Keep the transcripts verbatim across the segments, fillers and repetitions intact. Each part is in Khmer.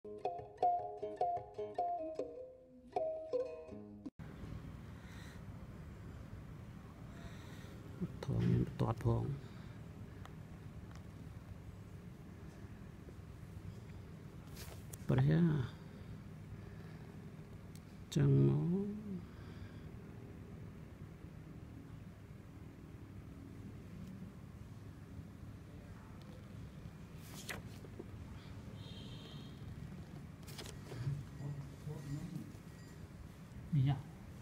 ថងមានតតផងព្រះចឹងមកយ៉ា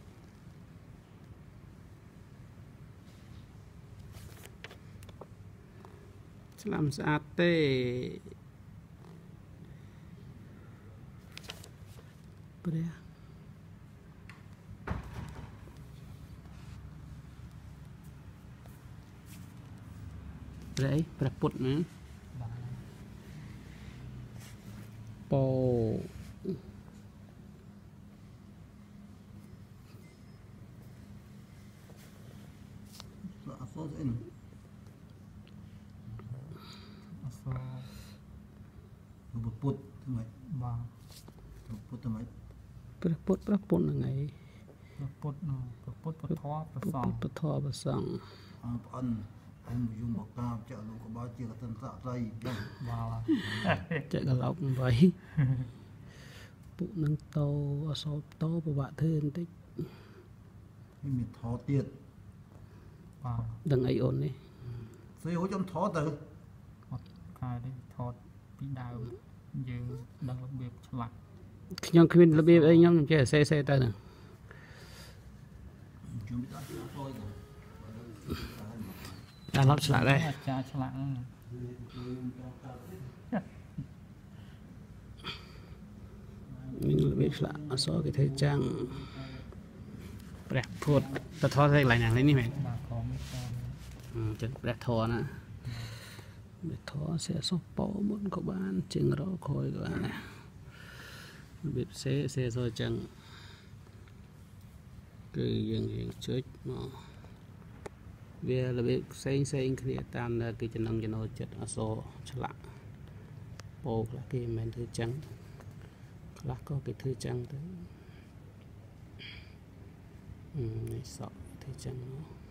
ស្លាមស្អាតទេព្រះព្រះព្រះពុទ្ធណាពោអសអស្អិនអសលោកពុទ្ធថ្មីបាទលោកពុទ្ធថ្មីព្រះពុទ្ធព្រះពុទ្ធហ្នឹងឯងព្រះពុទ្ធព្រះពុទ្ធពធព្រះសង្ឃពធព្រះសង្ឃអរប្អូនខ្ញុំយំបកាចាក់លោកកបោជាកសិនស័ក្តិស្រីចឹងបាទចាក់កឡោកបីពុកនឹងតោអសោតោប្រវាក់ធ្វើបន្តិចមានថតទៀតបាទដឹងអីអូននេះស្អីហូចខ្ញុំថតទៅអត់ខែទេថតពីដើមយើងដឹងរបៀបឆ្លាក់ខ្ញុំគ្មានរបៀបអីខ្ញុំចេះសេសេទៅហ្នឹងខ្ញុំមិនដល់ឆ្លាក់thôiតែឡប់ឆ្លាក់ដែរចាឆ្លាក់មានរបៀបឆ្លាក់អសគេធ្វើចាំងព្រះពុទ្ធតថទៅកន្លែងណានេះមែនបាទក្រុមអឺចឹងព្រះធរណាព្រះធរសេសុពោមុនក៏បានជាងរកក្រោយក៏បានណារបៀបសេសេសចឹងគឺយើងយើងចុចមកវារបៀបផ្សេងផ្សេងគ្នាតាមគេចំណងចំណូលចិត្តអសរឆ្លាក់ពោខ្លះគេមិនមែនធ្វើចឹងខ្លះក៏គេធ្វើចឹងទៅអឺនេះសក់ធ្វើចឹង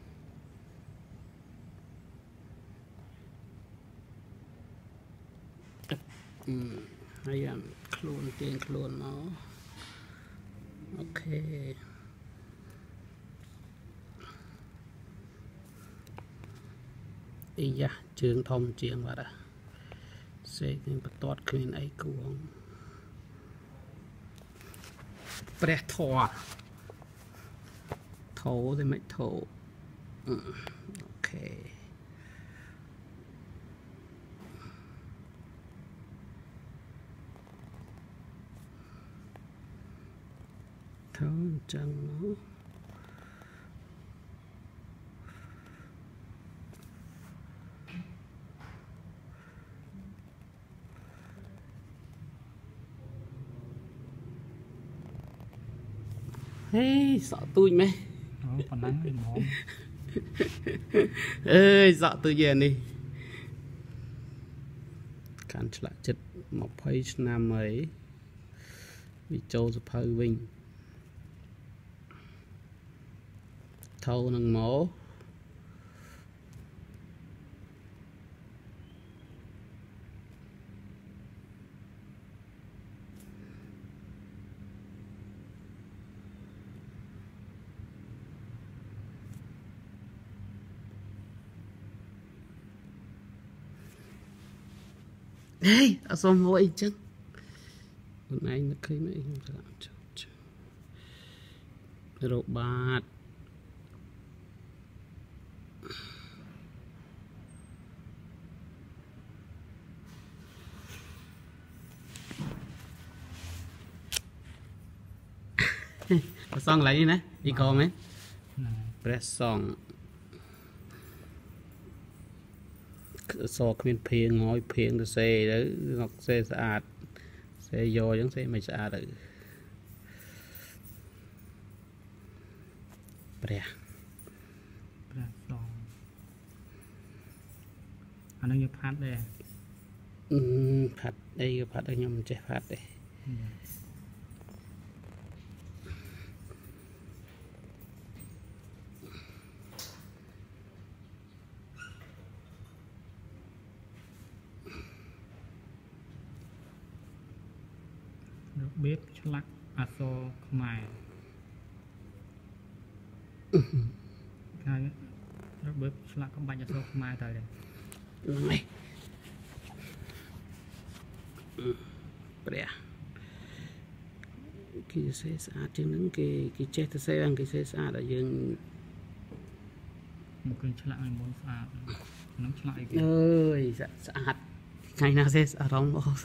អឺហើយខ្លួនទៀងខ្លួនមកអូខេអីយ៉ាជើងធំជាងបាត់ហ่ะសេកនឹងបន្ទាត់គ្មានអីគួងព្រះធរធោទេមិនធោអូខេធោចឹងមកហេសក់ទូចម៉េះអូប៉ុណ្ណឹងហ្មងអើយសក់ទូចយ៉ាងនេះកាន់ឆ្លាក់ចិត្តยี่สิบឆ្នាំហើយវាចូលសភៅវិញថោនឹងមកហេអសុំមកអីចឹងខ្លួនឯងនឹកឃើញមិនខ្ញុំឆ្លាក់ចុចរបាតព្រះសង្ឃឡើយនេះណាអ៊ីកមែនព្រះសង្ឃសគ្មានភៀងងយភៀងទៅសេទៅងក់សេស្អាតសេយកអញ្ចឹងសេមិនស្អាតទៅព្រះព្រះសង្ឃអានឹងយកផាត់ដែរអឺផាត់អីក៏ផាត់ដែរខ្ញុំមិនចេះផាត់ទេរបៀបឆ្លាក់អក្សរខ្មែរហើយរបៀបឆ្លាក់ក្បាច់អក្សរខ្មែរតើហ្នឹងហើយព្រះគេសេស្អាតជាងហ្នឹងគេគេចេះតែសេហ្នឹងគេសេស្អាតឲ្យយើងមកឃើញឆ្លាក់ឲ្យមុនស្អាតហ្នឹងឆ្លាក់អីគេអើយស្អាតថ្ងៃណាសេអារម្មណ៍អស់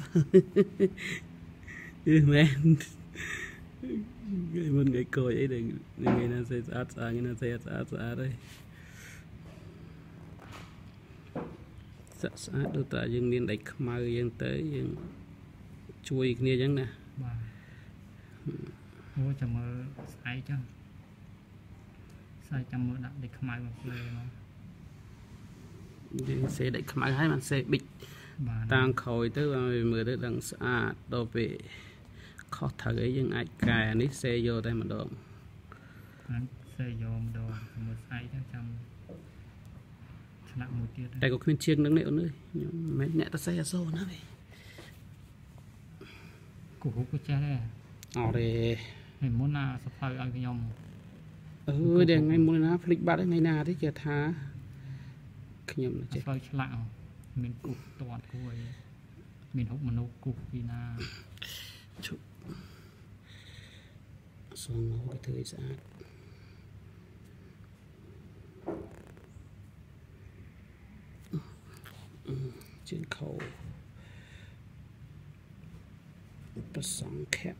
អឺមែនគេមិនគេកយអីហ្នឹងថ្ងៃណាសេស្អាតស្អាតថ្ងៃណាសេស្អាតស្អាតហើយស្អាតស្អាតដូចតែយើងមានដៃខ្មៅយើងទៅយើងជួយគ្នាអញ្ចឹងណាបាទអូចាំមើលស្អែកចឹងស្អែកចាំមើលដាក់ដៃខ្មៅមកផ្លេមកយើងសេដៃខ្មៅហើយមិនសេប៊ិចតាំងក្រោយទៅឲ្យមើលទៅដឹងស្អាតដល់ពេលខុសត្រូវអីយើងអាចកែនេះសេយកតែម្ដងហ្នឹងសេយកម្ដងមើលស្អែកទៅចាំឆ្លាក់មួយទៀតតែក៏គ្មានជាងនឹងនេះអូនអើយខ្ញុំមិនអ្នកទៅសេអសូរណាវិញគូក៏ចេះដែរអរេហើយមុនណាសភៅឲ្យខ្ញុំអឺតែថ្ងៃមុនណាភ្លេចបាត់ថ្ងៃណាទេគេថាខ្ញុំចេះសភៅឆ្លាក់មានគូតតគូអីមានហុកមនុស្សគូពីណាជប់សងមកគេធ្វើឲ្យស្អាតជើងខោប្រសងខែ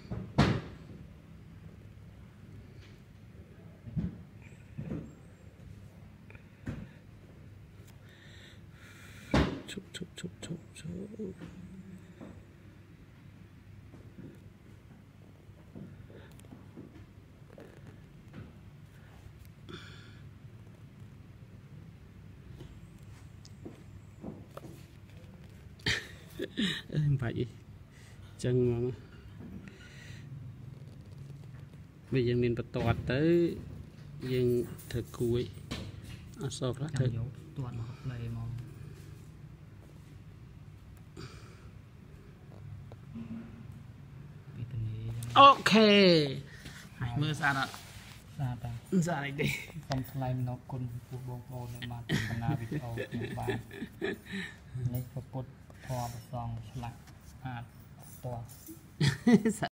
ជប់ជប់ជប់ជប់ជប់អឺបាច់អីចឹងហ្មងពេលយើងមានបន្ទាត់ទៅយើងធ្វើគួយអសរខ្លះធ្វើយកបន្ទាត់មកផ្លេហ្មងពីទៅនេះអូខេហើយមើលស្អាតអត់ស្អាតតាស្អាតអីទេសូមថ្លែងអំណរគុណចំពោះបងប្អូនដែលបានទស្សនាវីដេអូខ្ញុំបាននេះពុទ្ធធម៌ប្រសងឆ្លាក់ស្អាតស្ទាល់